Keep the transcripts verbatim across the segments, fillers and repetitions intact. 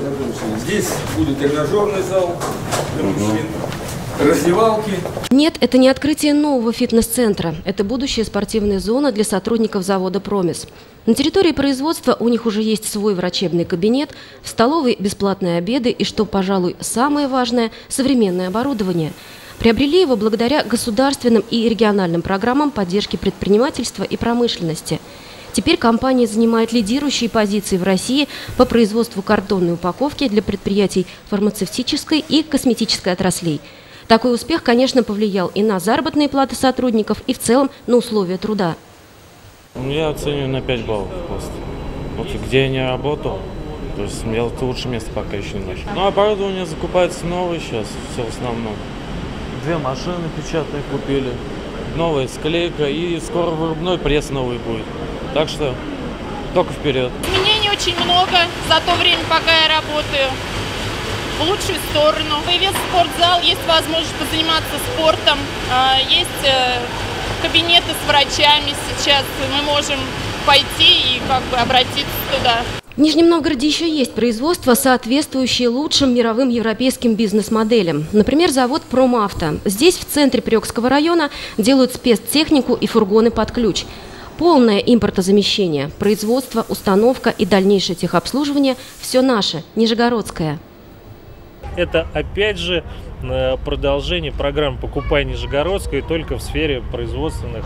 Здесь будет тренажерный зал для мужчин, раздевалки. Нет, это не открытие нового фитнес-центра. Это будущая спортивная зона для сотрудников завода «Промис». На территории производства у них уже есть свой врачебный кабинет, в столовой бесплатные обеды и, что, пожалуй, самое важное, современное оборудование. Приобрели его благодаря государственным и региональным программам поддержки предпринимательства и промышленности. Теперь компания занимает лидирующие позиции в России по производству картонной упаковки для предприятий фармацевтической и косметической отраслей. Такой успех, конечно, повлиял и на заработные платы сотрудников, и в целом на условия труда. Я оцениваю на пять баллов просто. Вот где я не работал, то есть это лучшее место пока еще не нашел. Ну, оборудование закупается новое сейчас, все в основном. Две машины печатные купили, новая склейка и скоро вырубной пресс новый будет. Так что только вперед. Изменений очень много за то время, пока я работаю. В лучшую сторону. Появился спортзал, есть возможность позаниматься спортом, есть кабинеты с врачами. Сейчас мы можем пойти и как бы обратиться туда. В Нижнем Новгороде еще есть производство, соответствующее лучшим мировым европейским бизнес-моделям. Например, завод «Промавто». Здесь, в центре Приокского района, делают спецтехнику и фургоны под ключ. Полное импортозамещение, производство, установка и дальнейшее техобслуживание – все наше, нижегородское. Это опять же продолжение программы «Покупай Нижегородское», только в сфере производственных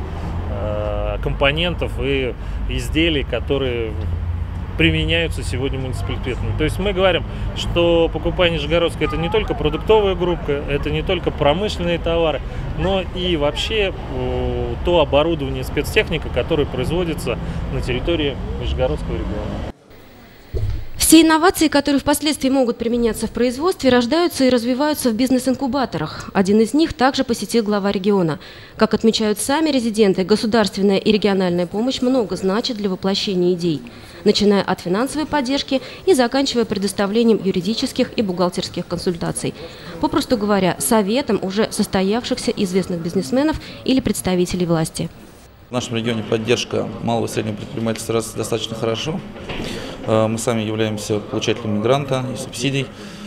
э, компонентов и изделий, которые применяются сегодня муниципалитетами. То есть мы говорим, что «Покупай Нижегородское» — это не только продуктовая группа, это не только промышленные товары, но и вообще э, то оборудование, спецтехника, которое производится на территории Нижегородского региона. Все инновации, которые впоследствии могут применяться в производстве, рождаются и развиваются в бизнес-инкубаторах. Один из них также посетил глава региона. Как отмечают сами резиденты, государственная и региональная помощь много значит для воплощения идей, начиная от финансовой поддержки и заканчивая предоставлением юридических и бухгалтерских консультаций. Попросту говоря, советом уже состоявшихся известных бизнесменов или представителей власти. В нашем регионе поддержка малого и среднего предпринимательства растет достаточно хорошо. Мы сами являемся получателями гранта и субсидий,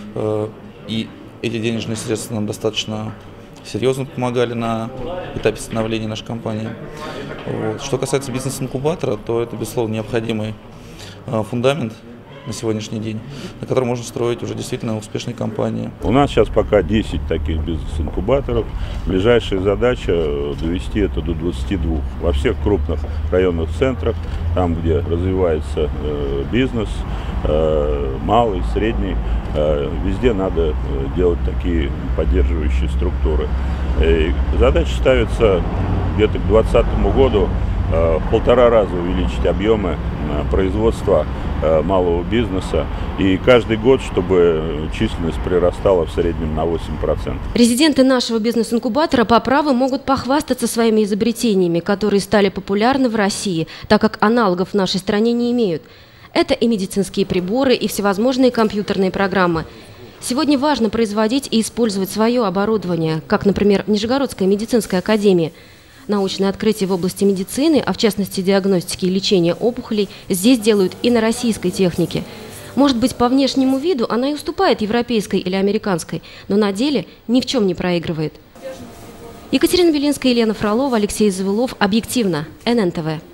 и эти денежные средства нам достаточно серьезно помогали на этапе становления нашей компании. Вот. Что касается бизнес-инкубатора, то это, безусловно, необходимый фундамент на сегодняшний день, на котором можно строить уже действительно успешные компании. У нас сейчас пока десять таких бизнес-инкубаторов. Ближайшая задача довести это до двадцати двух. Во всех крупных районных центрах, там, где развивается э, бизнес, э, малый, средний, э, везде надо делать такие поддерживающие структуры. И задача ставится где-то к двадцатому году э, в полтора раза увеличить объемы э, производства малого бизнеса, и каждый год, чтобы численность прирастала в среднем на восемь процентов. Резиденты нашего бизнес-инкубатора по праву могут похвастаться своими изобретениями, которые стали популярны в России, так как аналогов в нашей стране не имеют. Это и медицинские приборы, и всевозможные компьютерные программы. Сегодня важно производить и использовать свое оборудование, как, например, в Нижегородской медицинской академии. Научные открытия в области медицины, а в частности диагностики и лечения опухолей, здесь делают и на российской технике. Может быть, по внешнему виду она и уступает европейской или американской, но на деле ни в чем не проигрывает. Екатерина Белинская, Елена Фролова, Алексей Завылов. Объективно. эн эн тэ вэ.